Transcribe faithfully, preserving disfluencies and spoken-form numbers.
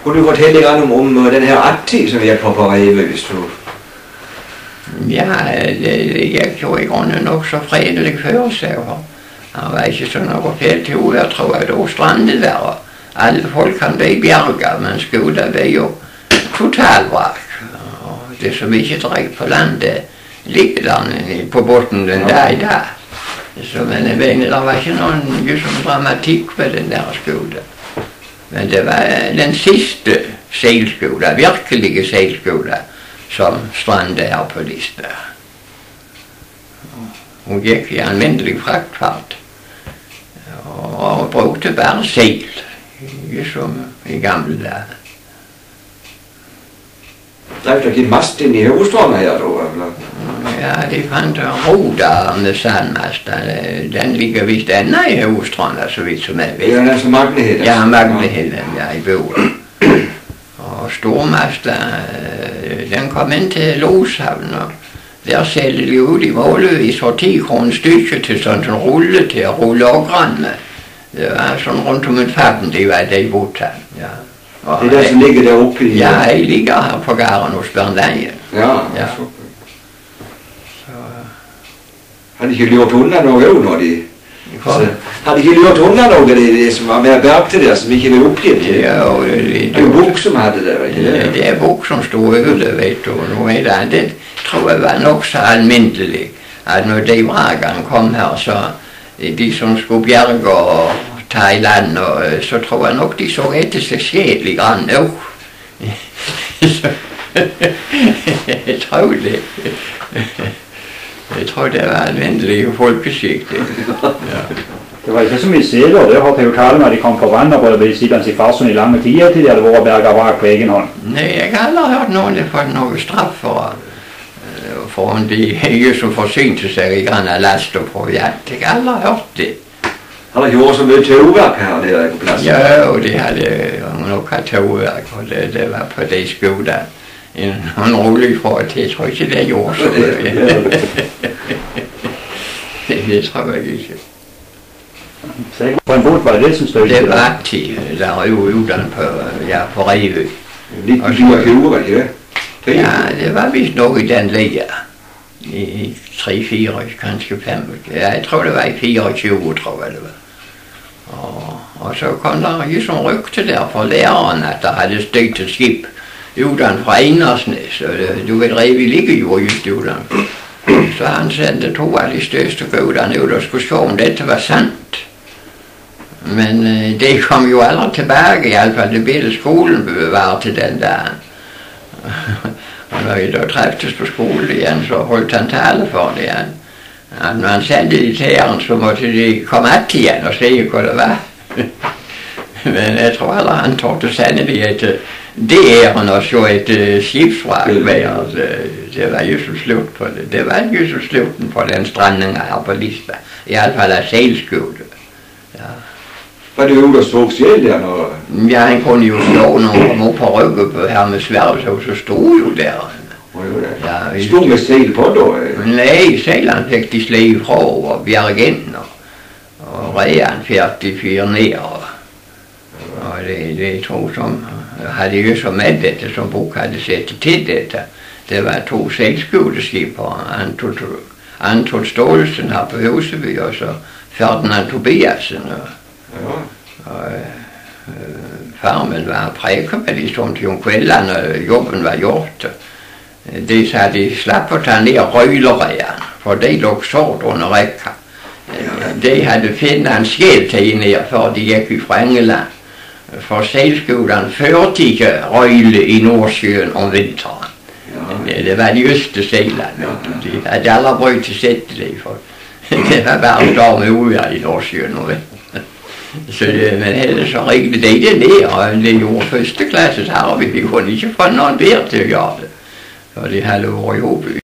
Kunne du fortelle litt om, om den her Atti som gikk på Revet, hvis du... Ja, det, det gikk jo i grunnen nok så fredelig før seg. Han var ikke så noe fælt til uvær, tror jeg, da strandet der. Alle folk kan bli bjerget, men skolen ble jo totalvrak. Og det som ikke drev på landet, ligger der på båten den dag i dag. Så, men jeg mener, det var ikke noen liksom, dramatikk ved den der skolen. Men det var den siste seilskolen, virkelige seilskolen, som strandet her på Lista. Hun gikk i alminnelig fraktfart og brukte bare seil, ikke som i gamle dager. Drev dere ikke mast inn i hovedstranden her, da? Ja, de fant roda med sandmasta. Den ligger visst ennå i hovedstranden, så vidt som jeg vet. Ja, den som Magneheden? Ja, Magneheden, ja, i Boen. Og stormasta, den kom inn til Loshavn, og der selger de ut i målevis for ti kroner stykket til sånn som rulle til å rulle ågran med. Det var sånn rundt om en faden de var de bodde. Ja. Og det er det som ligger der oppe i... Ja, jeg ligger her på gården hos Berndeien. Ja, ja. Så. Så. Hadde ikke lurt unna noe òg når de... Så, hadde ikke lurt unna noe de, de som var mer bergte der, som ikke ville oppgitt? Ja, og det, det, det er jo bok som hadde det, ikke det? Det, det er bok som stod over det, vet du. Og nå er det, det tror jeg var nok så almindelig, at når de vragene kom her, så de som skulle bjerge og ta i land, og, så tror jeg nok de så etter seg skjedelig grann nå. Jeg tror det. Jeg tror det var almindelig folkeskikk. Ja. Det var ikke så mye steder, det har Teotalen når de kom på vann og både ble sittende i Farsund i lange tider til de hadde vært berget vrak på egen hånd. Nei, jeg har aldri hørt noen har fått noe straff for, for om de ikke som forsynte seg i grann av last og proviant. Jeg har aldri hørt det. Har det gjort så mye tauverk her der på plassen? Ja, og de hadde nok hatt tauverk, og det, det var på de skodene. En rolig forhold til, jeg tror ikke det gjorde så mye. Det tror jeg ikke. På en båt var det det som stod? Det var alltid, der er jo udan på, ja, på Revet. nitten tjueåtte, var det ikke det? Ja, det var vist noe i den leia. I tre fire, kanskje fem. Ja, jeg tror det var i fireogtjue, tror jeg det var. Og, og så kom det ikke sånn rykte der for læreren at det hadde støtt et skip udan fra Einersnes. Du vet, Revet ligger jo just udan. Så han sendte to av de største godene ut og skulle se om dette var sant. Men uh, de kom jo aldri tilbake, i alle fall det bilde skolen var til den dagen. Og når vi da treftes på skolen igjen, så holdt han tale for det igjen. At når han sendte de til æren, så måtte de komme att igjen og se hva det var. Men jeg tror aldri han torde sende de etter det æren og så etter skipsvrak. Det, det var jo så slutt på det. Det var jo så slutten på den strandingen her på Lista. I alle fall av seilskole. Ja. Var det jo da stod selv der når... Ja, han kunne jo stå når han kom opp på ryggen på her med sværdshov, så stod jo der. Ja, stod med seil på da? Nei, seilene fikk de sliv fra og bjerg inn, og, og reien fikk de fyr ned. Og, og det, det tror som hadde jo så med dette som bok hadde sett til dette. Det var to seilskoleskip, Anton, Anton Staalesen her på Huseby, og så Ferdinand Tobiasen. Og, ja. Og, uh, farmen var preket med de sånn til om kveldene, og jobben var gjort. De sa de slapp å ta ned røylereien, for de lå sårt under rekka. De hadde finnet en skjeltid ned før de gikk fra Engeland. For seilskolen førte ikke røyle i Nordsjøen om vinteren. Det, det var de øste seilene. De hadde aldri brukt til settelig, for det var bare storm og uvær i Nordsjøen. Så det, men ellers så ringte de det ned, og de gjorde første klasses arbeid. De kunne ikke få noen bedre til å gjøre det. For de hadde vært i Håby.